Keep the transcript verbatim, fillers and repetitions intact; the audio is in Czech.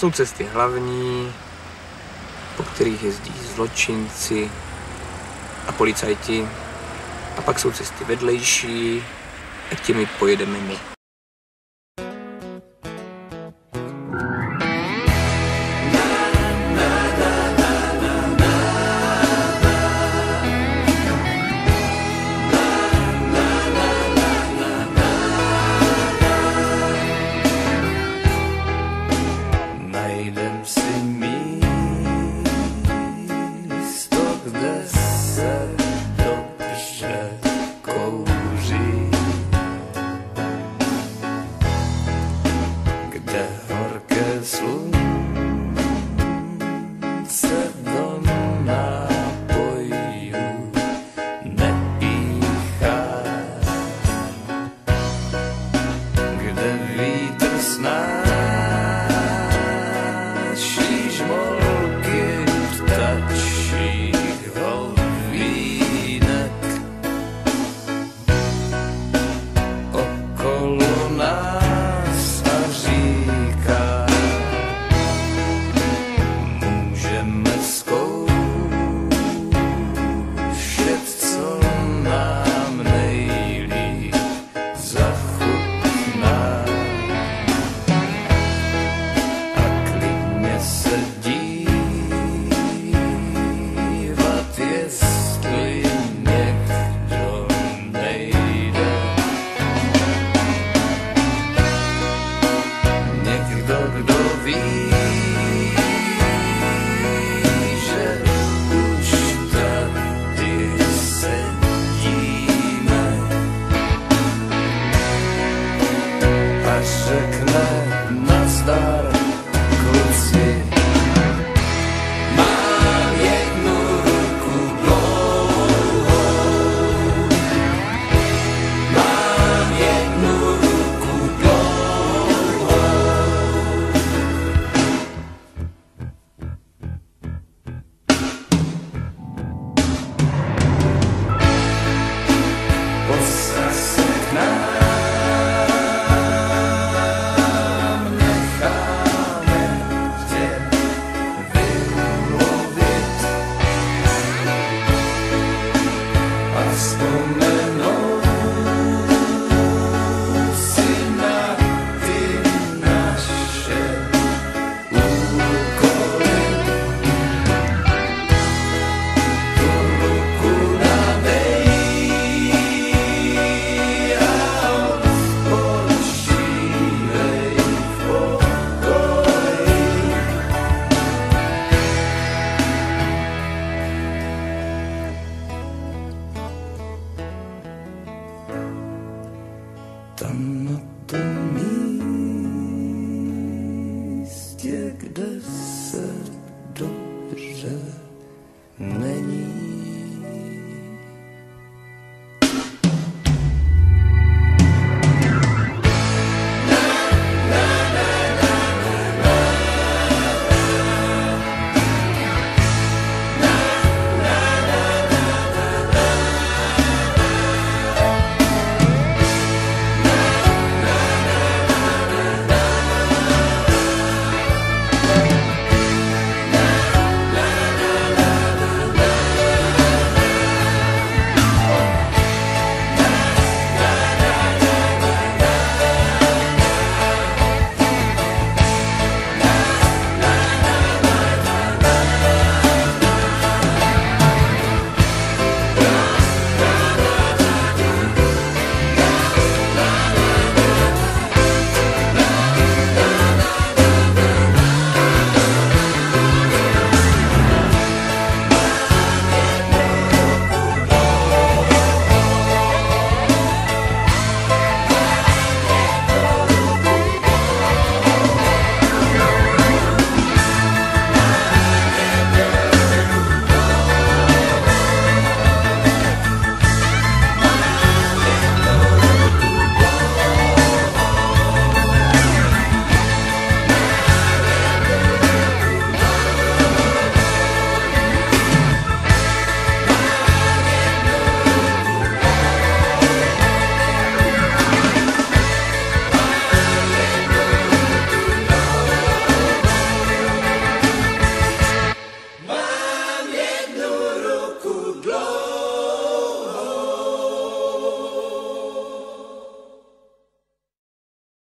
Jsou cesty hlavní, po kterých jezdí zločinci a policajti. A pak jsou cesty vedlejší a těmi pojedeme my. Najdem si místo, kde se dobře kouří, kde horké slunce do nápojů nepíchá, kde vítr snáší žmolky ptačích hovýnek. Okolo nás a říká, můžeme zkoušet, co nám nejlíp zachutná. A klidně se dívat, jestli někdo nejde. Někdo, kdo ví, že už tady sedíme, a řekne nazdar, kluci. Mám jednu ruku dlouhou, mám jednu ruku dlouhou. Postav se k nám, necháme tě vylovit a vzpomenout si na ty naše úkoly. Tu ruku nám dej a odpočívej v pokoji. Tam na tom